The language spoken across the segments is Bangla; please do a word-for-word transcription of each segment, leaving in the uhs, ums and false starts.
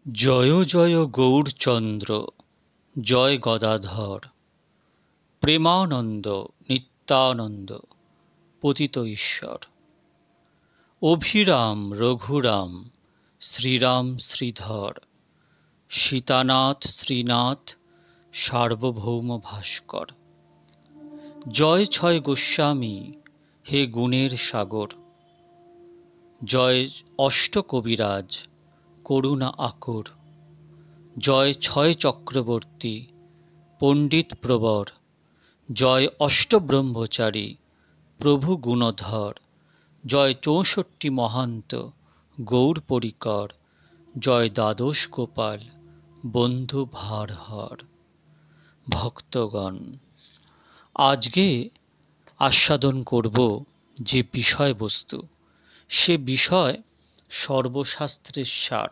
জয় জয় গৌরচন্দ্র, জয় গদাধর, প্রেমানন্দ নিত্যানন্দ পতিত ঈশ্বর। অভিরাম রঘুরাম শ্রীরাম শ্রীধর, সীতানাথ শ্রীনাথ সার্বভৌম ভাস্কর। জয় ছয় গোস্বামী হে গুণের সাগর, জয় অষ্ট কবিরাজ করুণা আকুর। জয় ছয় চক্রবর্তী পণ্ডিত প্রবর, জয় অষ্ট ব্রহ্মচারী প্রভু গুণধর। জয় চৌষট্টি মহান্ত গৌর পরিকর, জয় দ্বাদশ গোপাল বন্ধু ভারহর। ভক্তগণ, আজকে আস্বাদন করব যে বিষয়বস্তু, সে বিষয় সর্বশাস্ত্রের সার।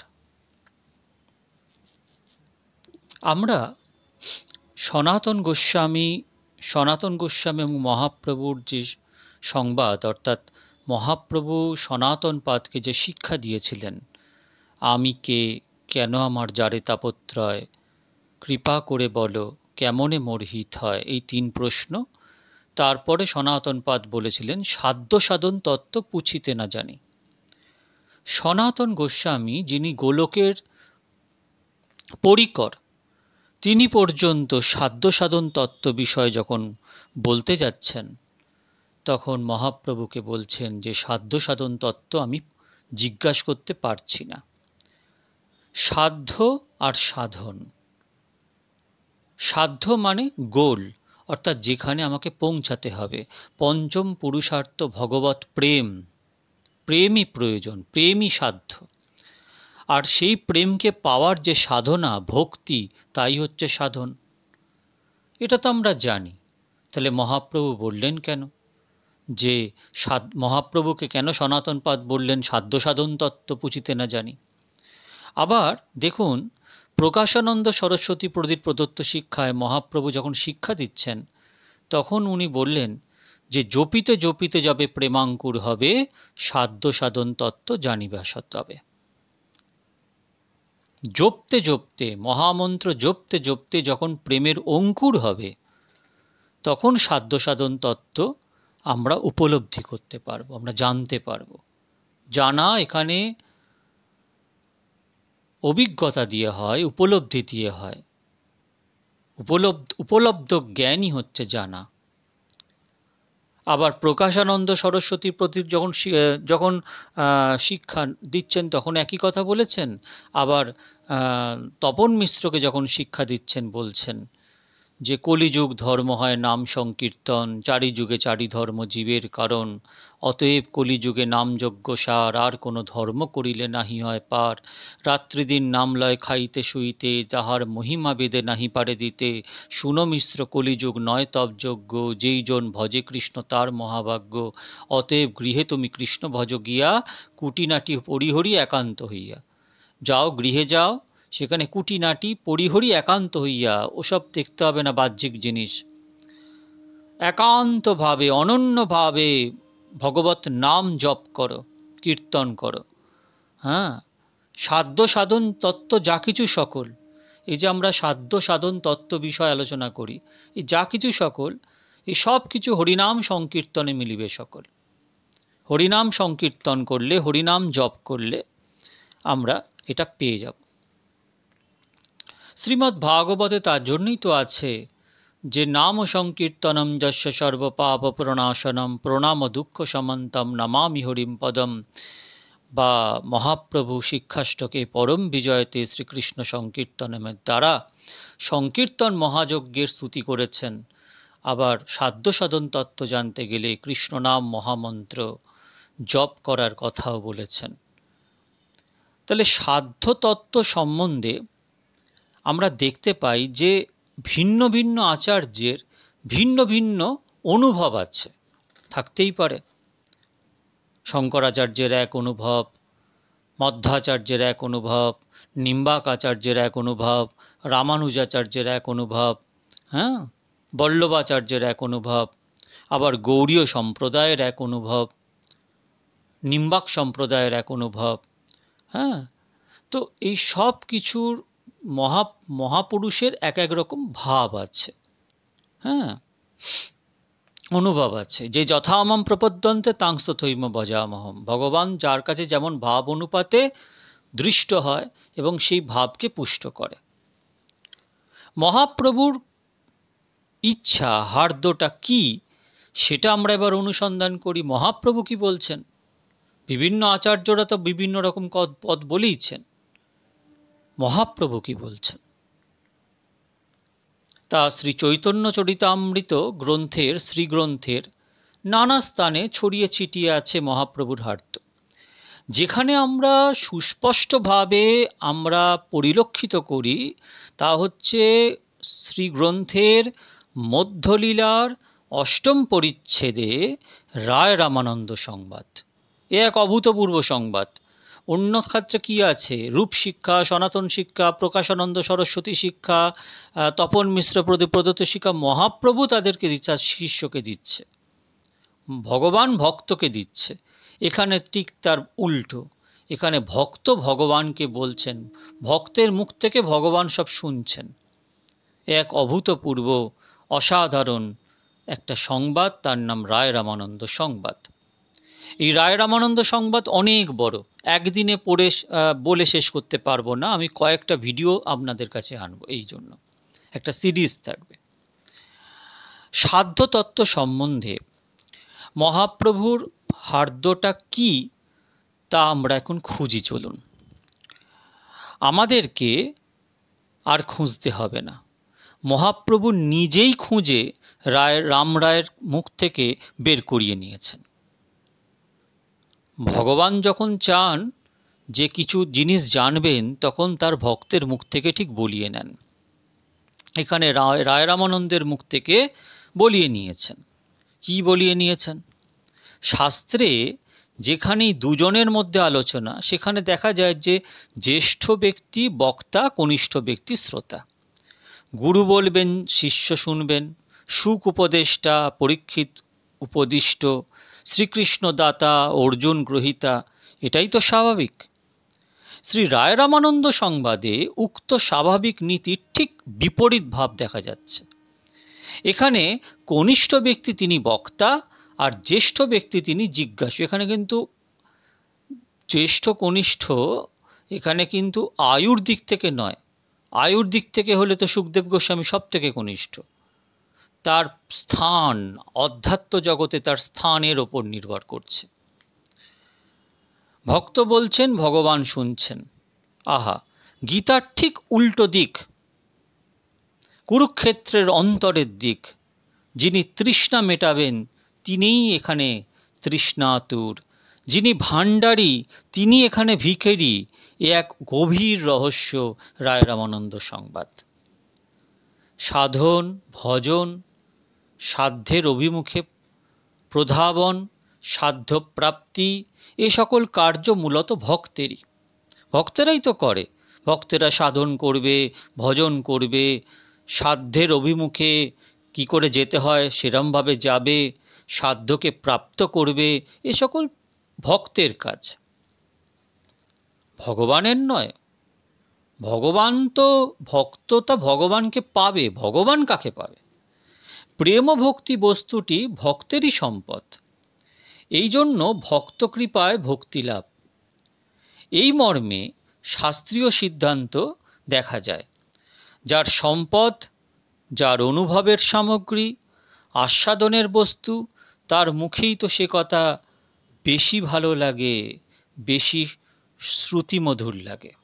আমরা সনাতন গোস্বামী সনাতন গোস্বামী এবং মহাপ্রভুর যে সংবাদ, অর্থাৎ মহাপ্রভু সনাতন পাদকে যে শিক্ষা দিয়েছিলেন, আমি কে, কেন আমার যারে তাপত্রয়, কৃপা করে বলো কেমনে মোর হিত হয়, এই তিন প্রশ্ন। তারপরে সনাতন পাদ বলেছিলেন, সাধ্য সাধন তত্ত্ব পুছিতে না জানি। সনাতন গোস্বামী, যিনি গোলকের পরিকর, তিনি পর্যন্ত সাধ্য সাধন তত্ত্ব বিষয় যখন বলতে যাচ্ছেন, তখন মহাপ্রভুকে বলছেন যে সাধ্য সাধন তত্ত্ব আমি জিজ্ঞাসা করতে পারছি না। সাধ্য আর সাধন, সাধ্য মানে গোল, অর্থাৎ যেখানে আমাকে পৌঁছাতে হবে। পঞ্চম পুরুষার্থ ভগবৎ প্রেম, প্রেমই প্রয়োজন, প্রেমই সাধ্য। আর সেই প্রেমকে পাওয়ার যে সাধনা, ভক্তি, তাই হচ্ছে সাধন। এটা তো আমরা জানি। তাহলে মহাপ্রভু বললেন কেন যে সাধ মহাপ্রভুকে কেন সনাতন পাদ বললেন সাধ্য সাধন তত্ত্ব পুছিতে না জানি? আবার দেখুন, প্রকাশানন্দ সরস্বতী প্রদীপ প্রদত্ত শিক্ষায় মহাপ্রভু যখন শিক্ষা দিচ্ছেন, তখন উনি বললেন যে জপিতে জপিতে যাবে প্রেমাঙ্কুর হবে, সাধ্য সাধন তত্ত্ব জানিবা সতবে। জপতে জপতে, মহামন্ত্র জপতে জপতে যখন প্রেমের অঙ্কুর হবে, তখন সাধ্য সাধন তত্ত্ব আমরা উপলব্ধি করতে পারবো, আমরা জানতে পারবো। জানা এখানে অভিজ্ঞতা দিয়ে হয়, উপলব্ধি দিয়ে হয়। উপলব্ধ উপলব্ধ জ্ঞানই হচ্ছে জানা। আবার প্রকাশানন্দ সরস্বতী প্রদীপ যখন যখন শিক্ষা দিচ্ছেন, তখন একই কথা বলেছেন। আবার তপন মিশ্রকে যখন শিক্ষা দিচ্ছেন, বলছেন যে কলিযুগ ধর্ম হয় নাম সংকীর্তন, চারি যুগে চারি ধর্ম জীবের কারণ, অতএব কলিযুগে নামযজ্ঞ সার, আর কোনো ধর্ম করিলে নাহি হয় পার। রাত্রিদিন নাম লয় খাইতে শুইতে, যাহার মহিমা বেদে নাহি পারে দিতে। শুনো মিশ্র কলিযুগ নয় তপযজ্ঞ, যেই জন ভজে কৃষ্ণ তার মহাভাগ্য। অতএব গৃহে তুমি কৃষ্ণ ভজ গিয়া, কুটিনাটি পরিহরি একান্ত হইয়া। যাও গৃহে যাও, সেখানে কুটিনাটি পরিহরি একান্ত হইয়া, ওসব দেখতে হবে না বাহ্যিক জিনিস। একান্তভাবে অনন্যভাবে ভগবত নাম জপ করো, কীর্তন করো। হ্যাঁ, সাধ্য সাধন তত্ত্ব যা কিছু সকল, এই যে আমরা সাধ্য সাধন তত্ত্ব বিষয় আলোচনা করি, এই যা কিছু সকল, এই সব কিছু হরিনাম সংকীর্তনে মিলিবে সকল। হরিনাম সংকীর্তন করলে, হরিনাম জপ করলে আমরা এটা পেয়ে যাব। শ্রীমদ্ ভাগবতে তার জন্যই তো আছে যে নাম সংকীর্তনম যস্য সর্বপাপ প্রণাশনম, প্রণাম দুঃখ সমন্তম নমামি হরিম পদম। বা মহাপ্রভু শিক্ষাষ্টকে পরম বিজয়তে শ্রীকৃষ্ণ সংকীর্তনের দ্বারা সংকীর্তন মহাযজ্ঞের স্তুতি করেছেন। আবার সাধ্য সাধন তত্ত্ব জানতে গেলে কৃষ্ণ নাম মহামন্ত্র জপ করার কথাও বলেছেন। তাহলে সাধ্য তত্ত্ব সম্বন্ধে আমরা দেখতে পাই যে ভিন্ন ভিন্ন আচার্যের ভিন্ন ভিন্ন অনুভব আছে, থাকতেই পারে। শঙ্করাচার্যের এক অনুভব, মধ্বাচার্যের এক অনুভব, নিম্বাক আচার্যের এক অনুভব, রামানুজাচার্যের এক অনুভব, হ্যাঁ, বল্লভাচার্যের এক অনুভব, আবার গৌড়ীয় সম্প্রদায়ের এক অনুভব, নিম্বাক সম্প্রদায়ের এক অনুভব। হ্যাঁ, তো এই সব কিছুর মহা মহাপুরুষের এক এক রকম ভাব আছে, হ্যাঁ, অনুভব আছে। যে যথামম প্রপদ্যন্তে তাংস তথৈম ভজামহম, ভগবান যার কাছে যেমন ভাব অনুপাতে দৃষ্ট হয় এবং সেই ভাবকে পুষ্ট করে। মহাপ্রভুর ইচ্ছা হার্দটা কি সেটা আমরা এবার অনুসন্ধান করি। মহাপ্রভু কি বলছেন? বিভিন্ন আচার্যরা তো বিভিন্ন রকম পদ বলেইছেন, মহাপ্রভু কি বলছেন? তা শ্রী চৈতন্য চরিতামৃত গ্রন্থের শ্রীগ্রন্থের নানা স্থানে ছড়িয়ে ছিটিয়ে আছে মহাপ্রভুর হার্দ, যেখানে আমরা সুস্পষ্টভাবে আমরা পরিলক্ষিত করি তা হচ্ছে শ্রীগ্রন্থের মধ্যলীলার অষ্টম পরিচ্ছেদে রায় রামানন্দ সংবাদ। এ এক অভূতপূর্ব সংবাদ। অন্য ক্ষেত্রে কী আছে? রূপ শিক্ষা, সনাতন শিক্ষা, প্রকাশানন্দ সরস্বতী শিক্ষা, তপন মিশ্র প্রদত্ত শিক্ষা। মহাপ্রভু তাদেরকে দিচ্ছে, শিষ্যকে দিচ্ছে, ভগবান ভক্তকে দিচ্ছে। এখানে ঠিক তার উল্টো, এখানে ভক্ত ভগবানকে বলছেন, ভক্তের মুখ থেকে ভগবান সব শুনছেন। এক অভূতপূর্ব অসাধারণ একটা সংবাদ, তার নাম রায় রামানন্দ সংবাদ। এই রায় রামানন্দ সংবাদ অনেক বড়, একদিনে পড়ে বলে শেষ করতে পারবো না। আমি কয়েকটা ভিডিও আপনাদের কাছে আনবো, এই জন্য একটা সিরিজ থাকবে। সাধ্য তত্ত্ব সম্বন্ধে মহাপ্রভুর হার্দটা কি তা আমরা এখন খুঁজি। চলুন, আমাদেরকে আর খুঁজতে হবে না, মহাপ্রভু নিজেই খুঁজে রায় রাম রায়ের মুখ থেকে বের করিয়ে নিয়েছেন। ভগবান যখন চান যে কিছু জিনিস জানবেন তখন তার ভক্তের মুখ থেকে ঠিক বলিয়ে নেন। এখানে রায় রায় রামানন্দের মুখ থেকে বলিয়ে নিয়েছেন। কি বলিয়ে নিয়েছেন? শাস্ত্রে যেখানেই দুজনের মধ্যে আলোচনা, সেখানে দেখা যায় যে জ্যেষ্ঠ ব্যক্তি বক্তা, কনিষ্ঠ ব্যক্তি শ্রোতা। গুরু বলবেন, শিষ্য শুনবেন। সুখ উপদেষ্টা, পরীক্ষিত উপদিষ্ট, শ্রীকৃষ্ণ দাতা, অর্জুন গ্রহীতা, এটাই তো স্বাভাবিক। শ্রী রায় রামানন্দ সংবাদে উক্ত স্বাভাবিক নীতির ঠিক বিপরীত ভাব দেখা যাচ্ছে। এখানে কনিষ্ঠ ব্যক্তি তিনি বক্তা আর জ্যেষ্ঠ ব্যক্তি তিনি জিজ্ঞাসু। এখানে কিন্তু জ্যেষ্ঠ কনিষ্ঠ এখানে কিন্তু আয়ুর দিক থেকে নয়। আয়ুর দিক থেকে হলে তো সুখদেব গোস্বামী সব থেকে কনিষ্ঠ। তার স্থান অধ্যাত্ম জগতে, তার স্থানের ওপর নির্ভর করছে। ভক্ত বলছেন, ভগবান শুনছেন। আহা, গীতার ঠিক উল্টো দিক, কুরুক্ষেত্রের অন্তরের দিক। যিনি তৃষ্ণা মেটাবেন তিনিই এখানে তৃষ্ণাতুর, যিনি ভাণ্ডারী তিনি এখানে ভিখেরি। এ এক গভীর রহস্য রায় রামানন্দ সংবাদ। সাধন, ভজন, সাধ্যের অভিমুখে প্রধাবন, সাধ্যপ্রাপ্তি, এ সকল কার্য মূলত ভক্তেরই। ভক্তেরাই তো করে। ভক্তেরা সাধন করবে, ভজন করবে, সাধ্যের অভিমুখে কি করে যেতে হয় সেরমভাবে যাবে, সাধ্যকে প্রাপ্ত করবে, এ সকল ভক্তের কাজ, ভগবানের নয়। ভগবান তো, ভক্ত তা ভগবানকে পাবে। ভগবান কাকে পাবে? প্রেম ভক্তি বস্তুটি ভক্তেরই সম্পদ। এই জন্য ভক্ত কৃপায় ভক্তি লাভ, এই মর্মে শাস্ত্রীয় সিদ্ধান্ত দেখা যায়। যার সম্পদ, যার অনুভবের সামগ্রী, আস্বাদনের বস্তু, তার মুখেই তো সে কথা বেশি ভালো লাগে, বেশি শ্রুতিমধুর লাগে।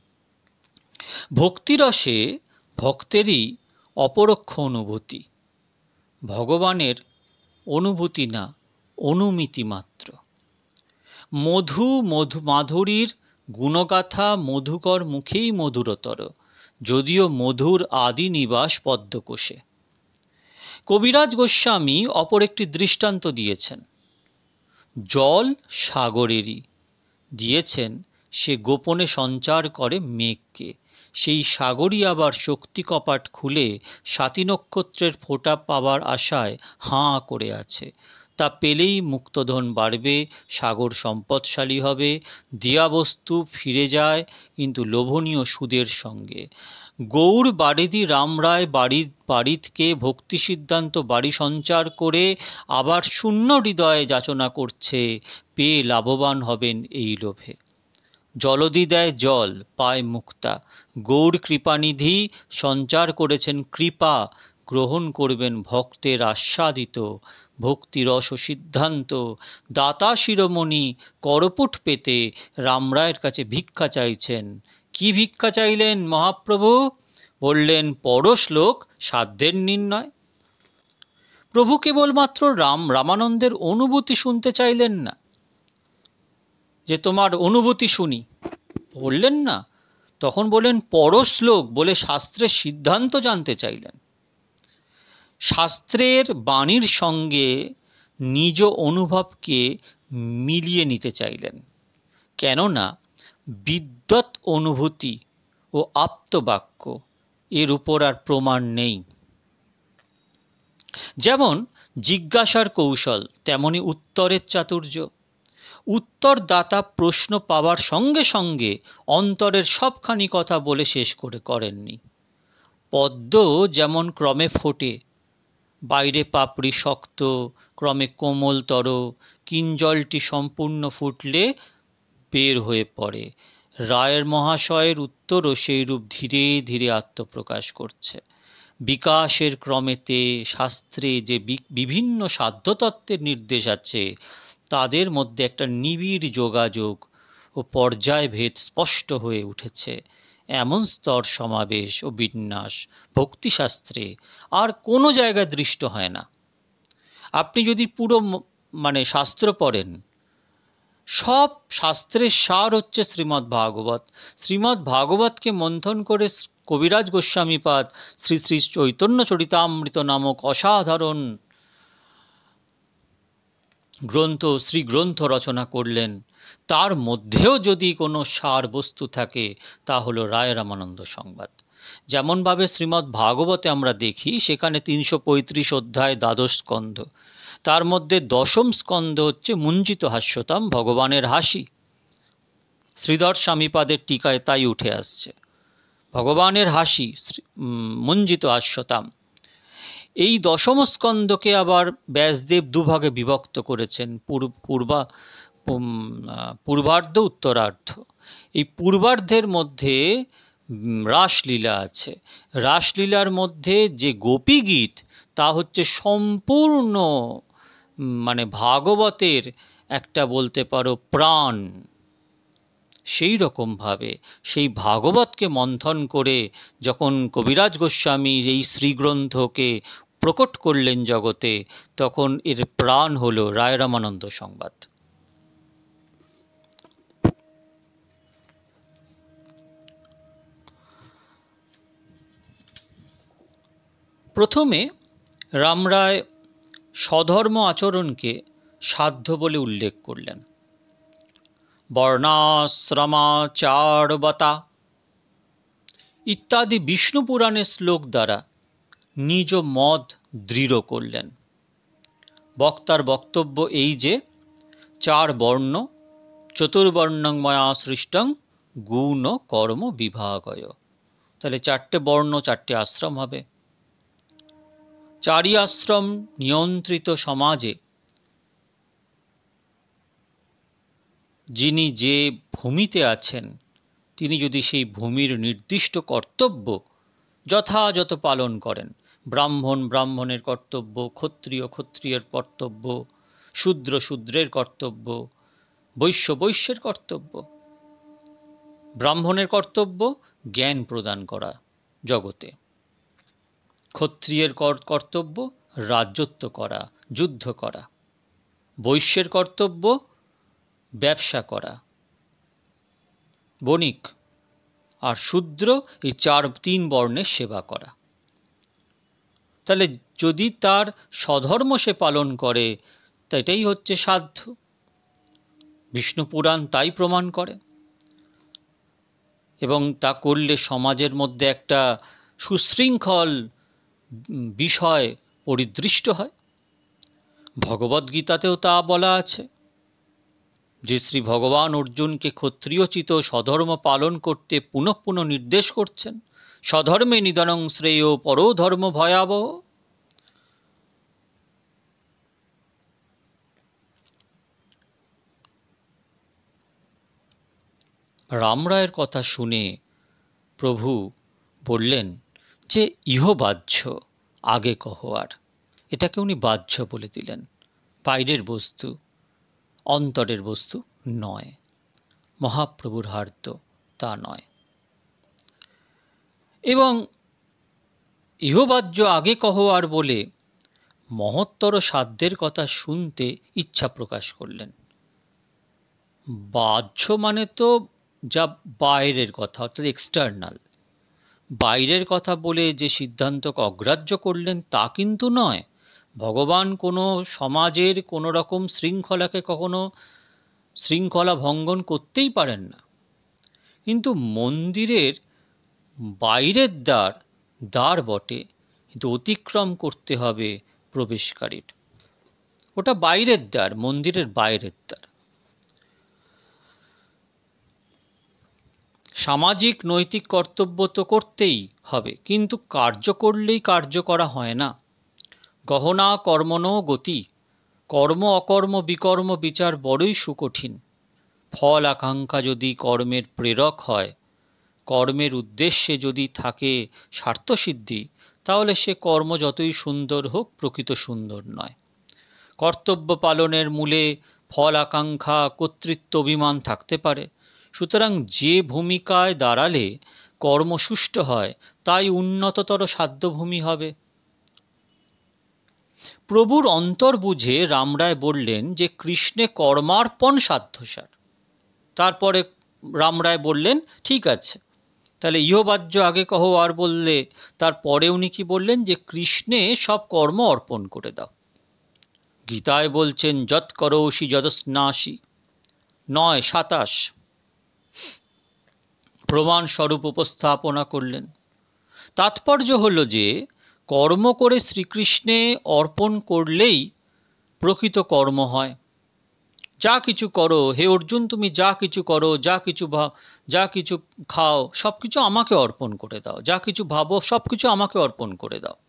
ভক্তিরসে ভক্তেরই অপরোক্ষ অনুভূতি, ভগবানের অনুভূতি না, অনুমিতি মাত্র। মধু মধু মাধুরীর গুণগাথা মধুকর মুখেই মধুরতর, যদিও মধুর আদি নিবাস পদ্মকোষে। কবিরাজ গোস্বামী অপর একটি দৃষ্টান্ত দিয়েছেন। জল সাগরেরই, দিয়েছেন সে গোপনে সঞ্চার করে মেঘকে। সেই সাগরই আবার শক্তি কপাট খুলে স্বাতী নক্ষত্রের ফোঁটা পাবার আশায় হাঁ করে আছে। তা পেলেই মুক্তধন বাড়বে, সাগর সম্পদশালী হবে, দিয়া বস্তু ফিরে যায় কিন্তু লোভনীয় সুদের সঙ্গে। গৌর বারিধি রামরায় বাড়ি বাড়িতকে ভক্তি সিদ্ধান্ত বাড়ি সঞ্চার করে আবার শূন্য হৃদয়ে যাচনা করছে, পেয়ে লাভবান হবেন এই লোভে। জলদি দেয় জল, পায় মুক্তা। গৌর কৃপানিধি সঞ্চার করেছেন কৃপা, গ্রহণ করবেন ভক্তের আস্বাদিত ভক্তিরস সিদ্ধান্ত। দাতা শিরোমণি করপুট পেতে রামরায়ের কাছে ভিক্ষা চাইছেন। কি ভিক্ষা চাইলেন মহাপ্রভু? বললেন পরশ্লোক সাধ্যের নির্ণয়। প্রভু কেবলমাত্র রাম রামানন্দের অনুভূতি শুনতে চাইলেন না, যে তোমার অনুভূতি শুনি, বললেন না। তখন বললেন পরশ্লোক, বলে শাস্ত্রের সিদ্ধান্ত জানতে চাইলেন। শাস্ত্রের বাণীর সঙ্গে নিজ অনুভবকে মিলিয়ে নিতে চাইলেন, কেননা বিদ্যৎ অনুভূতি ও আপ্তবাক্য এর উপর আর প্রমাণ নেই। যেমন জিজ্ঞাসার কৌশল, তেমনি উত্তরের চাতুর্য। উত্তরদাতা প্রশ্ন পাওয়ার সঙ্গে সঙ্গে অন্তরের সবখানি কথা বলে শেষ করে করেননি। পদ্ম যেমন ক্রমে ফোটে, বাইরে পাপড়ি শক্ত, ক্রমে কোমলতর, কিঞ্জলটি সম্পূর্ণ ফুটলে বের হয়ে পড়ে। রায়ের মহাশয়ের উত্তরও সেইরূপ ধীরে ধীরে আত্মপ্রকাশ করছে। বিকাশের ক্রমেতে শাস্ত্রে যে বিভিন্ন সাধ্যতত্ত্বের নির্দেশ আছে, তাদের মধ্যে একটা নিবিড় যোগাযোগ ও পর্যায়ভেদ স্পষ্ট হয়ে উঠেছে। এমন স্তর সমাবেশ ও বিন্যাস ভক্তিশাস্ত্রে আর কোনো জায়গায় দৃষ্ট হয় না। আপনি যদি পুরো মানে শাস্ত্র পড়েন, সব শাস্ত্রের সার হচ্ছে শ্রীমদ্ ভাগবত। শ্রীমদ্ ভাগবতকে মন্থন করে কবিরাজ গোস্বামীপাদ শ্রী শ্রী চৈতন্য চরিতামৃত নামক অসাধারণ গ্রন্থ শ্রী গ্রন্থ রচনা করলেন। তার মধ্যেও যদি কোনো সার বস্তু থাকে তা হলো রায় রামানন্দ সংবাদ। যেমনভাবে শ্রীমদ্ ভাগবতে আমরা দেখি, সেখানে তিনশো পঁয়ত্রিশ অধ্যায়, দ্বাদশ স্কন্ধ, তার মধ্যে দশম স্কন্ধ হচ্ছে মুঞ্জিত হাস্যতাম, ভগবানের হাসি। শ্রীধর স্বামীপাদের টিকায় তাই উঠে আসছে, ভগবানের হাসি মুঞ্জিত হাস্যতাম। এই দশম স্কন্ধকে আবার ব্যাসদেব দুভাগে বিভক্ত করেছেন, পূর্বা পূর্বার্ধ উত্তরার্ধ। এই পূর্বার্ধের মধ্যে রাসলীলা আছে। রাসলীলার মধ্যে যে গোপী গীত, তা হচ্ছে সম্পূর্ণ মানে ভাগবতের একটা বলতে পারো প্রাণ। সেই রকমভাবে সেই ভাগবতকে মন্থন করে যখন কবিরাজ গোস্বামী এই শ্রীগ্রন্থকে প্রকট করলেন জগতে, তখন এর প্রাণ হল রায় রামানন্দ সংবাদ। প্রথমে রামরায় স্বধর্ম আচরণকে সাধ্য বলে উল্লেখ করলেন। বর্ণাশ্রমাচারবতা ইত্যাদি বিষ্ণু পুরাণের শ্লোক দ্বারা নিজ মত দৃঢ় করলেন। বক্তার বক্তব্য এই যে, চার বর্ণ, চতুর্বর্ণং ময়া সৃষ্টং গুণ কর্ম বিভাগয়। তাহলে চারটে বর্ণ, চারটে আশ্রম হবে। চারি আশ্রম নিয়ন্ত্রিত সমাজে যিনি যে ভূমিতে আছেন, তিনি যদি সেই ভূমির নির্দিষ্ট কর্তব্য যথাযথ পালন করেন, ব্রাহ্মণ ব্রাহ্মণের কর্তব্য, ক্ষত্রিয় ক্ষত্রিয়ের কর্তব্য, শূদ্র শূদ্রের কর্তব্য, বৈশ্য বৈশ্যের কর্তব্য। ব্রাহ্মণের কর্তব্য জ্ঞান প্রদান করা জগতে, ক্ষত্রিয়ের কর্তব্য রাজত্ব করা, যুদ্ধ করা, বৈশ্যের কর্তব্য ব্যবসা করা, বণিক, আর শূদ্র এই চার তিন বর্ণের সেবা করা। তাহলে যদি তার স্বধর্ম সে পালন করে, তা এটাই হচ্ছে সাধ্য। বিষ্ণু পুরাণ তাই প্রমাণ করে, এবং তা করলে সমাজের মধ্যে একটা সুশৃঙ্খল বিষয় পরিদৃষ্ট হয়। ভগবদ্গীতাতেও তা বলা আছে যে শ্রী ভগবান অর্জুনকে ক্ষত্রিয়োচিত স্বধর্ম পালন করতে পুনঃ পুনঃ নির্দেশ করছেন। স্বধর্মে নিধনং শ্রেয় পরো ধর্ম ভয়াবহ। রামরায়ের কথা শুনে প্রভু বললেন যে ইহ বাহ্য আগে কহ আর। এটাকে উনি বাহ্য বলে দিলেন, বাইরের বস্তু, অন্তরের বস্তু নয়, মহাপ্রভুর হার্দ তা নয়। এবং ইহবাহ্য আগে কহ আর বলে মহত্তর সাধ্যের কথা শুনতে ইচ্ছা প্রকাশ করলেন। বাহ্য মানে তো যা বাইরের কথা, অর্থাৎ এক্সটার্নাল, বাইরের কথা বলে যে সিদ্ধান্তকে অগ্রাহ্য করলেন তা কিন্তু নয়। ভগবান কোনো সমাজের কোনো রকম শৃঙ্খলাকে কখনো শৃঙ্খলা ভঙ্গন করতেই পারেন না, কিন্তু মন্দিরের বাইরের দ্বার দ্বার বটে, কিন্তু অতিক্রম করতে হবে প্রবেশকারীর। ওটা বাইরের দ্বার, মন্দিরের বাইরের দ্বার। সামাজিক নৈতিক কর্তব্য তো করতেই হবে, কিন্তু কার্য করলেই কার্য করা হয় না। গহনা কর্মণো গতি, কর্ম অকর্ম বিকর্ম বিচার বড়ই সুকঠিন। ফল আকাঙ্ক্ষা যদি কর্মের প্রেরক হয়, কর্মের উদ্দেশ্যে যদি থাকে স্বার্থসিদ্ধি, তাহলে সে কর্ম যতই সুন্দর হোক প্রকৃত সুন্দর নয়। কর্তব্য পালনের মূলে ফল আকাঙ্ক্ষা কর্তৃত্ব অভিমান থাকতে পারে। সুতরাং যে ভূমিকায় দাঁড়ালে কর্ম সুষ্ঠু হয় তাই উন্নততর সাধ্যভূমি হবে। প্রভুর অন্তর বুঝে রামরায় বললেন যে কৃষ্ণে কর্মার্পণ সাধ্যসার। তারপরে রামরায় বললেন ঠিক আছে, তাহলে ইহবাহ্য আগে কহ আর বললে তারপরে উনি কি বললেন যে কৃষ্ণে সব কর্ম অর্পণ করে দাও। গীতায় বলছেন যৎ করোষি যদস্নাসি, নয় সাতাশ প্রমাণ স্বরূপ উপস্থাপনা করলেন। তাৎপর্য হল যে কর্ম করে শ্রীকৃষ্ণে অর্পণ করলেই প্রকৃত কর্ম হয়। যা কিছু করো হে অর্জুন, তুমি যা কিছু করো, যা কিছু ভাব, যা কিছু খাও, সব কিছু আমাকে অর্পণ করে দাও। যা কিছু ভাবো সব কিছু আমাকে অর্পণ করে দাও।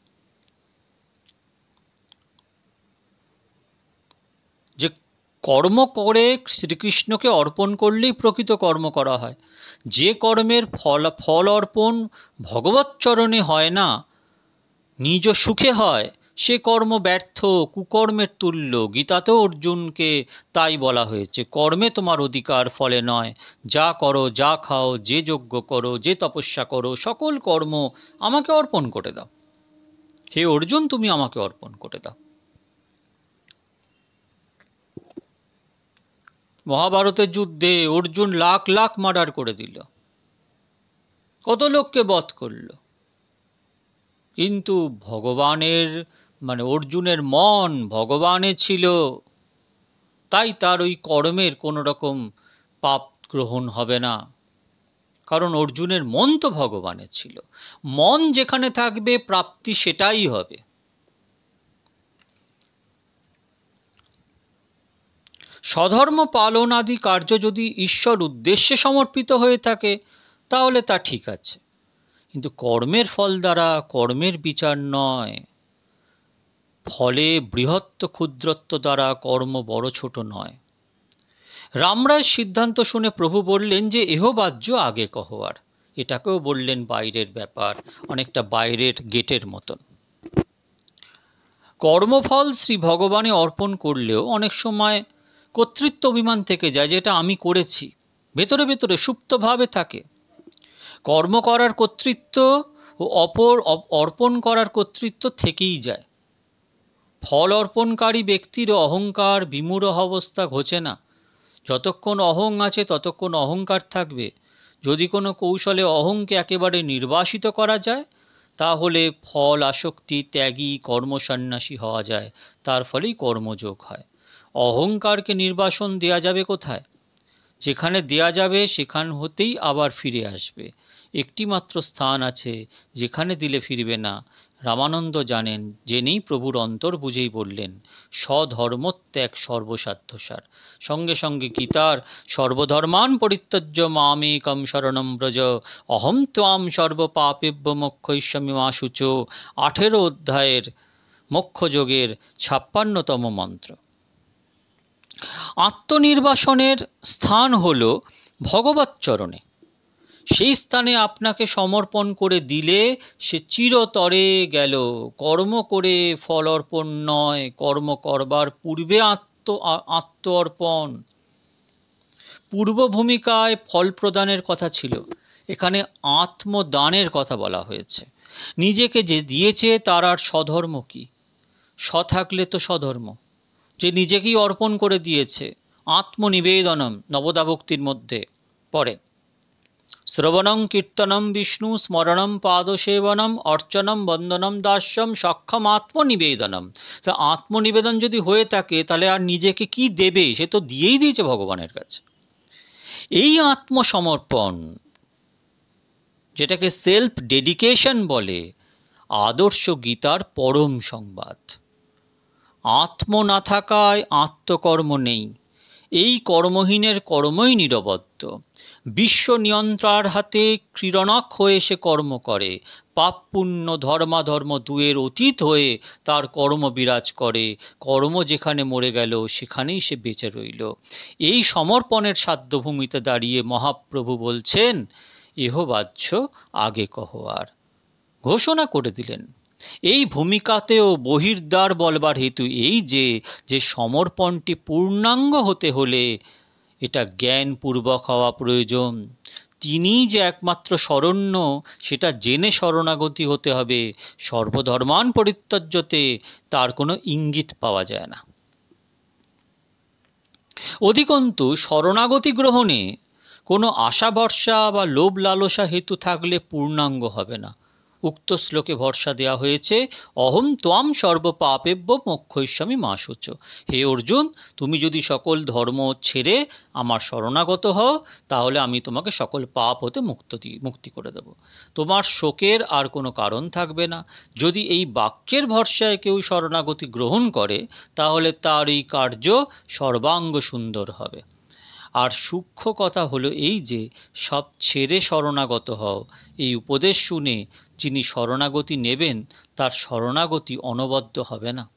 যে কর্ম করে শ্রীকৃষ্ণকে অর্পণ করলেই প্রকৃত কর্ম করা হয়। যে কর্মের ফল ফল অর্পণ ভগবৎচরণে হয় না, নিজ সুখে হয়, সে কর্ম ব্যর্থ, কুকর্মের তুল্য। গীতাতেও অর্জুনকে তাই বলা হয়েছে, কর্মে তোমার অধিকার, ফলে নয়। যা করো, যা খাও, যে যজ্ঞ করো, যে তপস্যা করো, সকল কর্ম আমাকে অর্পণ করে দাও। হে অর্জুন, তুমি আমাকে অর্পণ করে দাও। মহাভারতের যুদ্ধে অর্জুন লাখ লাখ মার্ডার করে দিল, কত লোককে বধ করল, কিন্তু ভগবানের মানে অর্জুনের মন ভগবানে ছিল, তাই তার ওই কর্মের কোনো রকম পাপ গ্রহণ হবে না, কারণ অর্জুনের মন তো ভগবানের ছিল। মন যেখানে থাকবে প্রাপ্তি সেটাই হবে। স্বধর্ম পালন আদি কার্য যদি ঈশ্বর উদ্দেশ্যে সমর্পিত হয়ে থাকে তাহলে তা ঠিক আছে, কিন্তু কর্মের ফল দ্বারা কর্মের বিচার নয়। ফলে বৃহত্ত ক্ষুদ্রত্ব দ্বারা কর্ম বড় ছোট নয়। রামরায়ের সিদ্ধান্ত শুনে প্রভু বললেন যে এহবাহ্য আগে কহ আর। এটাকেও বললেন বাইরের ব্যাপার, অনেকটা বাইরের গেটের মতন। কর্মফল শ্রী ভগবানে অর্পণ করলেও অনেক সময় কর্তৃত্ব অভিমান থেকে যায়, যেটা আমি করেছি, ভেতরে ভেতরে সুপ্তভাবে থাকে। কর্ম করার কর্তৃত্ব ও অপর অর্পণ করার কর্তৃত্ব থেকেই যায়। ফল অর্পণকারী ব্যক্তির অহংকার বিমূঢ় অবস্থা ঘোচে না। যতক্ষণ অহং আছে ততক্ষণ অহংকার থাকবে। যদি কোনো কৌশলে অহংকে একেবারে নির্বাসিত করা যায় তাহলে ফল আসক্তি ত্যাগী কর্মসন্ন্যাসী হওয়া যায়, তার ফলেই কর্মযোগ হয়। অহংকারকে নির্বাসন দেয়া যাবে কোথায়? যেখানে দেয়া যাবে সেখান হতেই আবার ফিরে আসবে। একটি মাত্র স্থান আছে যেখানে দিলে ফিরবে না, রামানন্দ জানেন, জেনেই প্রভুর অন্তর বুঝেই বললেন, স্বধর্মত্যাগ সর্বসাধ্যসার। সঙ্গে সঙ্গে গীতার সর্বধর্মান পরিত্যজ্য মামেকম শরণম ব্রজ অহম ত্বাম সর্বপাপেভ্য মোক্ষয়িষ্যামি মা শুচ, আঠেরো অধ্যায়ের মোক্ষযোগের ছাপ্পান্নতম মন্ত্র। আত্মনির্বাসনের স্থান হল ভগবৎচরণে। সেই স্থানে আপনাকে সমর্পণ করে দিলে সে চিরতরে গেল। কর্ম করে ফল অর্পণ নয়, কর্ম করবার পূর্বে আত্ম আত্ম অর্পণ। পূর্ব ভূমিকায় ফল প্রদানের কথা ছিল, এখানে আত্মদানের কথা বলা হয়েছে। নিজেকে যে দিয়েছে তার আর স্বধর্ম কি? স্ব থাকলে তো স্বধর্ম। যে নিজেকেই অর্পণ করে দিয়েছে, আত্মনিবেদনম নবদা ভক্তির মধ্যে পড়ে। শ্রবণং কীর্তনম বিষ্ণু স্মরণম পাদসেবনম অর্চনম বন্দনম দাস্যম সক্ষম আত্মনিবেদনম। তা আত্মনিবেদন যদি হয়ে থাকে তাহলে আর নিজেকে কি দেবে? সে তো দিয়েই দিয়েছে ভগবানের কাছে। এই আত্মসমর্পণ, যেটাকে সেলফ ডেডিকেশন বলে, আদর্শ গীতার পরম সংবাদ। আত্ম না থাকায় আত্মকর্ম নেই। এই কর্মহীনের কর্মই নিরবধ্য। বিশ্ব নিয়ন্ত্রণার হাতে ক্রীড়নক হয়ে সে কর্ম করে। পাপ পুণ্য ধর্মাধর্ম দুয়ের অতীত হয়ে তার কর্ম বিরাজ করে। কর্ম যেখানে মরে গেল সেখানেই সে বেঁচে রইল। এই সমর্পণের সাধ্যভূমিতে দাঁড়িয়ে মহাপ্রভু বলছেন, এহ বাহ্য আগে কহ আর। ঘোষণা করে দিলেন। এই ভূমিকাতেও বহির্দ্বার বলবার হেতু এই যে যে সমর্পণটি পূর্ণাঙ্গ হতে হলে এটা জ্ঞানপূর্বক হওয়া প্রয়োজন। তিনি যে একমাত্র শরণ্য সেটা জেনে শরণাগতি হতে হবে। সর্বধর্মান পরিত্যজ্যতে তার কোনো ইঙ্গিত পাওয়া যায় না। অধিকন্তু শরণাগতি গ্রহণে কোনো আশা ভরসা বা লোভ লালসা হেতু থাকলে পূর্ণাঙ্গ হবে না। উক্ত শ্লোকে ভরসা দেওয়া হয়েছে, অহম ত্বাম সর্বপাপেভ্য মোক্ষয়িষ্যামি মা শুচ। হে অর্জুন, তুমি যদি সকল ধর্ম ছেড়ে আমার শরণাগত হও তাহলে আমি তোমাকে সকল পাপ হতে মুক্ত দি মুক্তি করে দেব। তোমার শোকের আর কোনো কারণ থাকবে না। যদি এই বাক্যের ভরসায় কেউ শরণাগতি গ্রহণ করে তাহলে তার এই কার্য সর্বাঙ্গ সুন্দর হবে। আর সূক্ষ্ম কথা হলো এই যে, সব ছেড়ে শরণাগত হও। এই উপদেশ শুনে যিনি শরণাগতি নেবেন তার শরণাগতি অনবদ্য হবে না।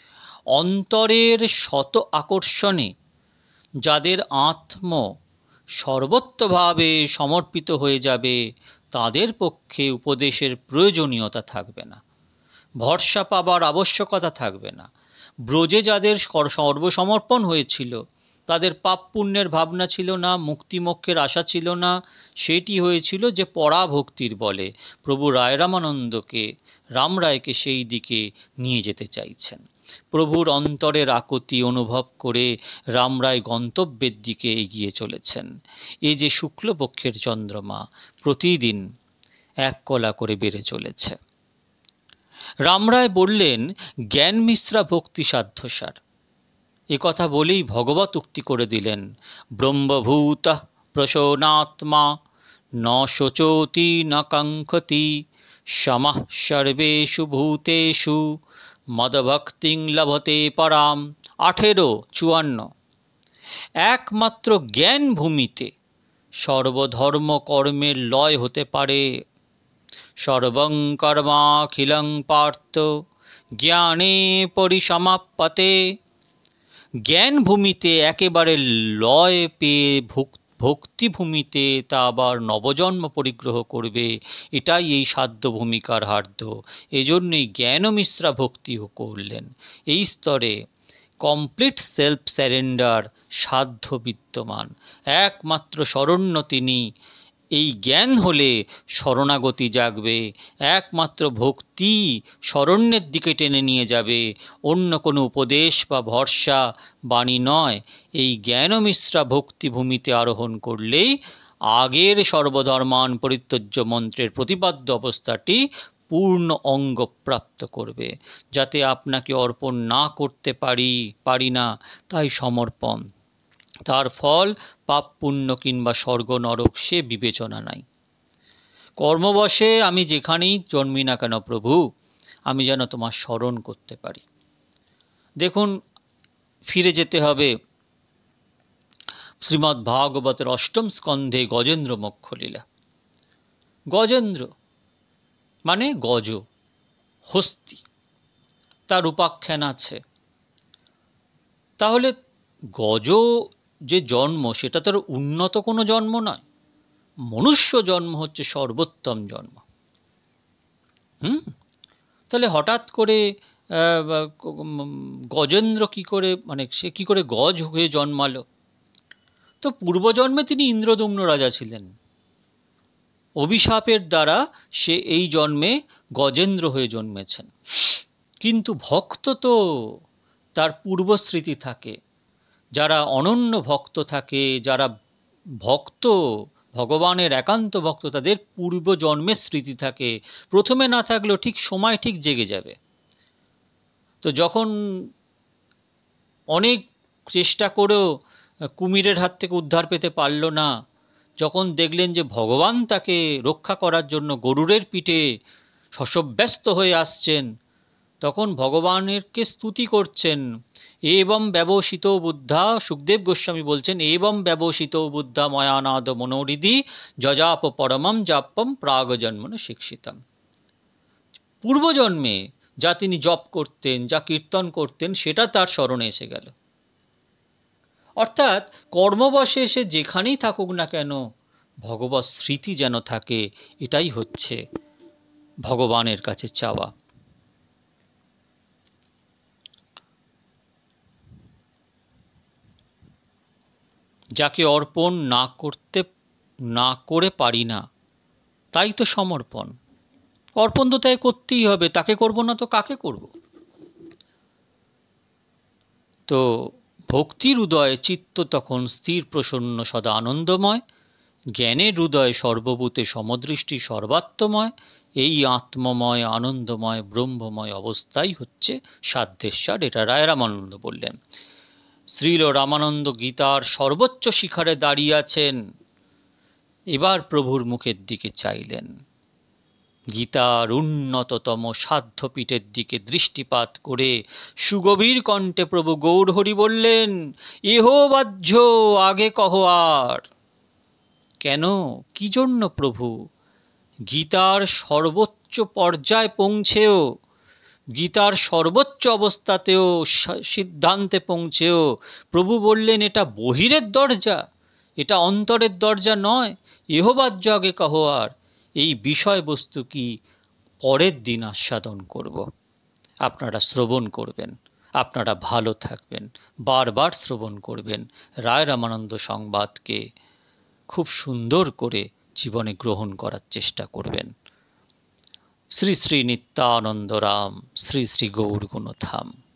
অন্তরের শত আকর্ষণে যাদের আত্ম সর্বত্রভাবে সমর্পিত হয়ে যাবে তাদের পক্ষে উপদেশের প্রয়োজনীয়তা থাকবে না, ভরসা পাবার আবশ্যকতা থাকবে না। ব্রজে যাদের সর্বসমর্পণ হয়েছিল তাদের পাপ পুণ্যের ভাবনা ছিল না, মুক্তিমোক্ষের আশা ছিল না। সেটি হয়েছিল যে পরাভক্তির বলে প্রভু রায় রামানন্দকে রামরায়কে সেই দিকে নিয়ে যেতে চাইছেন। প্রভুর অন্তরের আকুতি অনুভব করে রামরায় গন্তব্যের দিকে এগিয়ে চলেছেন। এই যে শুক্লপক্ষের চন্দ্রমা প্রতিদিন এক কলা করে বেড়ে চলেছে। রামরায় বললেন, জ্ঞান মিশ্রা ভক্তি সাধ্যসার। এ কথা বলেই ভগবত উক্তি করে দিলেন, ব্রহ্মভূত প্রসন্নাত্মা ন শোচতি ন কাঙ্ক্ষতি সমঃ সর্বেষু ভূতেষু মদভক্তিং লভতে পরাম। আঠেরো চুয়ান্ন। একমাত্র জ্ঞান ভূমিতে সর্বধর্ম কর্মের লয় হতে পারে। সর্বং কর্মাখিলং পার্থ জ্ঞানে পরিসমাপ্যতে। জ্ঞান ভূমিতে একেবারে লয় পেয়ে ভক্তি ভূমিতে তা আবার নবজন্ম পরিগ্রহ করবে। এটাই এই সাধ্য ভূমিকার হার্দ। এজন্যই জ্ঞান মিশ্রা ভক্তি করলেন। এই স্তরে কমপ্লিট সেলফ স্যারেন্ডার সাধ্য বিদ্যমান। একমাত্র শরণ্য তিনি। এই জ্ঞান হলে শরণাগতি জাগবে। একমাত্র ভক্তি শরণ্যের দিকে টেনে নিয়ে যাবে, অন্য কোনো উপদেশ বা ভরসা বাণী নয়। এই জ্ঞান মিশ্রা ভক্তি ভূমিতে আরোহণ করলেই আগের সর্বধর্মান পরিত্যজ্য মন্ত্রের প্রতিপাদ্য অবস্থাটি পূর্ণ অঙ্গ প্রাপ্ত করবে। যাতে আপনাকে অর্পণ না করতে পারি পারি না তাই সমর্পণ। তার ফল পাপ পুণ্য কিংবা স্বর্গ নরক সে বিবেচনা নাই। কর্মবশে আমি যেখানেই জন্মি না কেন প্রভু, আমি যেন তোমার স্মরণ করতে পারি। দেখুন, ফিরে যেতে হবে শ্রীমদ্ ভাগবতের অষ্টম স্কন্ধে গজেন্দ্র মোক্ষলীলা। গজেন্দ্র মানে গজ, হস্তি, তার উপাখ্যান আছে। তাহলে গজ যে জন্ম, সেটা তার উন্নত কোনো জন্ম নয়। মনুষ্য জন্ম হচ্ছে সর্বোত্তম জন্ম। হুম তাহলে হঠাৎ করে গজেন্দ্র কি করে, মানে সে কি করে গজ হয়ে জন্মালো? তো পূর্বজন্মে তিনি ইন্দ্রদুম্ন রাজা ছিলেন। অভিশাপের দ্বারা সে এই জন্মে গজেন্দ্র হয়ে জন্মেছেন। কিন্তু ভক্ত তো তার পূর্বস্মৃতি থাকে। যারা অনন্য ভক্ত থাকে, যারা ভক্ত, ভগবানের একান্ত ভক্ত, তাদের পূর্বজন্মের স্মৃতি থাকে। প্রথমে না থাকলেও ঠিক সময় ঠিক জেগে যাবে। তো যখন অনেক চেষ্টা করেও কুমিরের হাত থেকে উদ্ধার পেতে পারল না, যখন দেখলেন যে ভগবান তাকে রক্ষা করার জন্য গরুরের পিঠে শশব্যস্ত হয়ে আসছেন, তখন ভগবানেরকে স্তুতি করছেন। এবং ব্যবসিত বুদ্ধা, সুখদেব গোস্বামী বলছেন, এবং ব্যবসিত বুদ্ধা ময়ানাদ মনোহৃদি যজাপ পরমম জাপম প্রাগজন্মন শিক্ষিতম। পূর্বজন্মে যা তিনি জপ করতেন, যা কীর্তন করতেন, সেটা তার স্মরণে এসে গেল। অর্থাৎ কর্মবশে সে যেখানেই থাকুক না কেন, ভগবৎ স্মৃতি যেন থাকে, এটাই হচ্ছে ভগবানের কাছে চাওয়া। যাকে অর্পণ না করতে না করে পারি না, তাই তো সমর্পণ। অর্পণ তো তাই করতেই হবে, তাকে করব না তো কাকে করব? তো ভক্তির হৃদয়ে চিত্ত তখন স্থির, প্রসন্ন, সদা আনন্দময়। জ্ঞানের হৃদয়ে সর্বভূতে সমদৃষ্টি, সর্বাত্মময়। এই আত্মময়, আনন্দময়, ব্রহ্মময় অবস্থাই হচ্ছে সাধ্যেশ্বর। এটা রায় রামানন্দ বললেন। শ্রীল রামানন্দ গীতার সর্বোচ্চ শিখরে দাঁড়িয়ে আছেন। এবার প্রভুর মুখের দিকে চাইলেন। গীতার উন্নততম সাধ্যপীঠের দিকে দৃষ্টিপাত করে সুগভীর কণ্ঠে প্রভু গৌরহরি বললেন, এহ বাহ্য, আগে কহ আর। কেন, কি জন্য প্রভু? গীতার সর্বোচ্চ পর্যায়ে পৌঁছেও, গীতার সর্বোচ্চ অবস্থাতেও, সিদ্ধান্তে পৌঁছেও প্রভু বললেন, এটা বহিরের দরজা, এটা অন্তরের দরজা নয়। এহবাজ্য আগে কহ আর। এই বিষয়বস্তু কি পরের দিন আস্বাদন করব। আপনারা শ্রবণ করবেন, আপনারা ভালো থাকবেন, বারবার শ্রবণ করবেন, রায় রামানন্দ সংবাদকে খুব সুন্দর করে জীবনে গ্রহণ করার চেষ্টা করবেন। শ্রী শ্রী নিত্যানন্দ রাম, শ্রী শ্রী গৌর গুণধাম।